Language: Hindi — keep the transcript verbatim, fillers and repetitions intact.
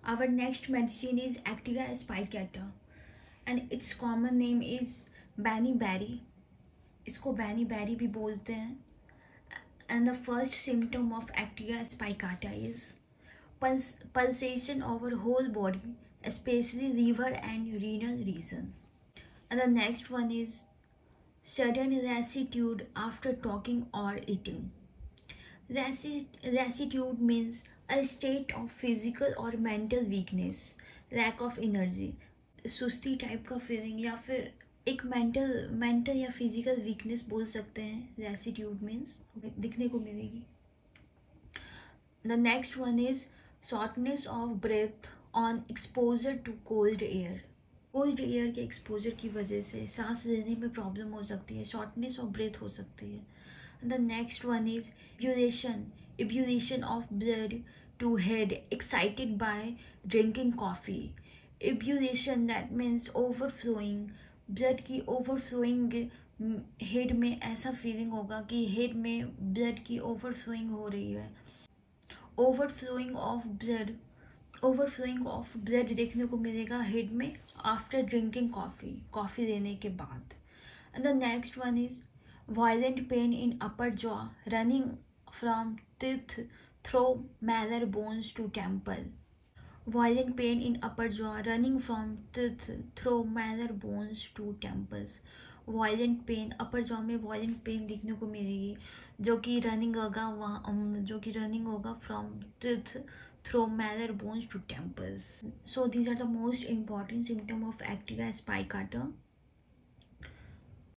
Our next medicine is Activa spicata and its common name is Banny-Berry. इसको Banny-Berry भी बोलते हैं. And the first symptom of Activa spicata is puls pulsation over whole body, especially liver and renal region. And the next one is sudden lassitude after talking or eating. Lassitude means a state of physical or mental weakness, lack of energy, सुस्ती टाइप का फीलिंग या फिर एक मेंटल मेंटल या फिजिकल वीकनेस बोल सकते हैं. लैसिट्यूड मीन्स दिखने को मिलेगी. The next one is shortness of breath on exposure to cold air. Cold air के एक्सपोजर की वजह से सांस लेने में प्रॉब्लम हो सकती है, शॉर्टनेस ऑफ ब्रेथ हो सकती है. The next one is ebullition ebullition of blood to head excited by drinking coffee. Ebullition that means overflowing, blood की ओवरफ्लोइंग. हेड में ऐसा फीलिंग होगा कि हेड में ब्लड की ओवरफ्लोइंग हो रही है. Overflowing of blood overflowing of blood देखने को मिलेगा हेड में आफ्टर ड्रिंकिंग कॉफ़ी कॉफ़ी लेने के बाद. And the next one is violent pain in upper jaw running from teeth through malar bones to temple. Violent pain in upper jaw running from teeth through malar bones to temples. Violent pain upper jaw में violent pain दिखने को मिलेगी जो कि रनिंग होगा वहाँ जो कि रनिंग होगा from teeth through malar bones to temples. So these are the most important symptom of Activa spicata.